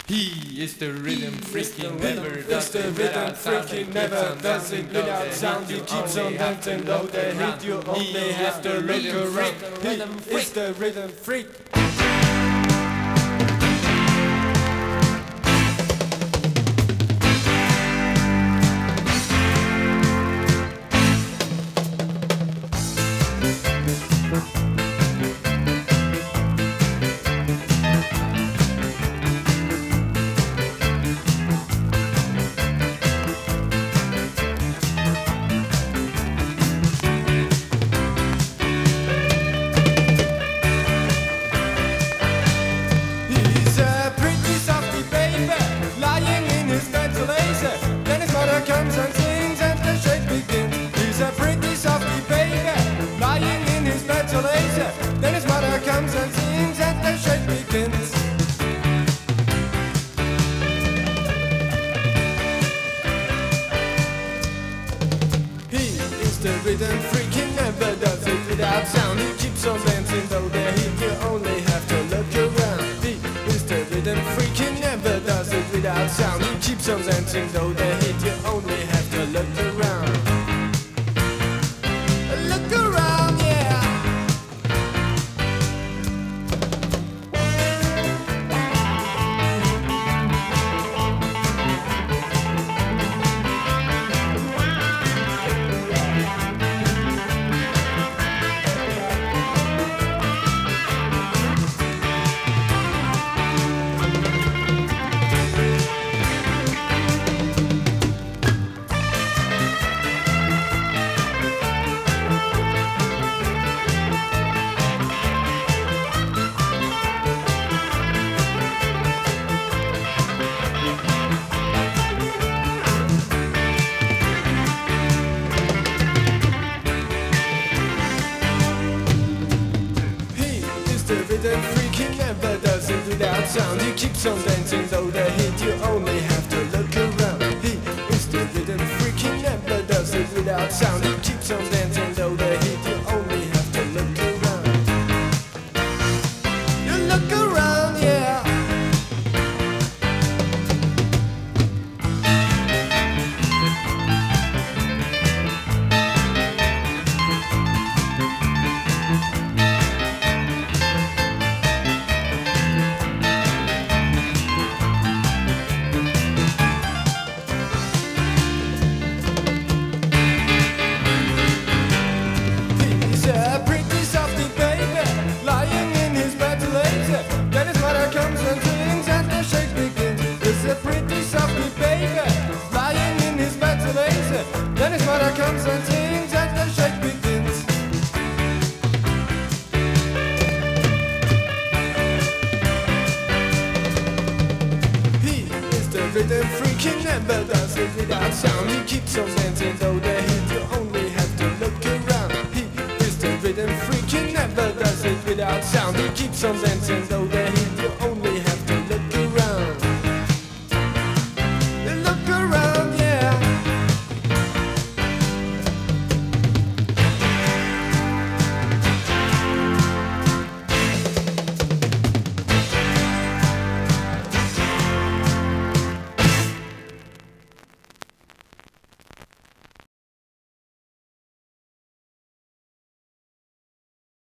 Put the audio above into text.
He is the rhythm freaking, never Is does the it rhythm without sound. freaking, never does it without sound. He keeps on dancing low, the hit you only have to look around. He is the rhythm freak. Comes and sings and the shake begins. He's a pretty softy baby, lying in his bed till lazy. Then his mother comes and sings and the shake begins. He is the rhythm freak, he never does it without sound. He keeps on dancing though the heat, you only have to look around. He is the rhythm freak, he never does it without sound. He keeps on dancing though the heat, you only have to look around. Look around, yeah. The rhythm freak, he never does it without sound. He keeps on dancing though the hit, you only have to look around. He is the rhythm freak, he never does it without sound. He keeps on dancing though the hit, you only have to look around. You look around, yeah. Then his mother comes and sings and the shake begins. It's a pretty softly baby, lying in his bed so lazy. Then his mother comes and sings and the shake begins. He is the rhythm freak, he never does it without sound. He keeps on dancing though the hit, you only have to look around. He is the rhythm freak, he never does it without sound. He keeps on dancing though the hit, you only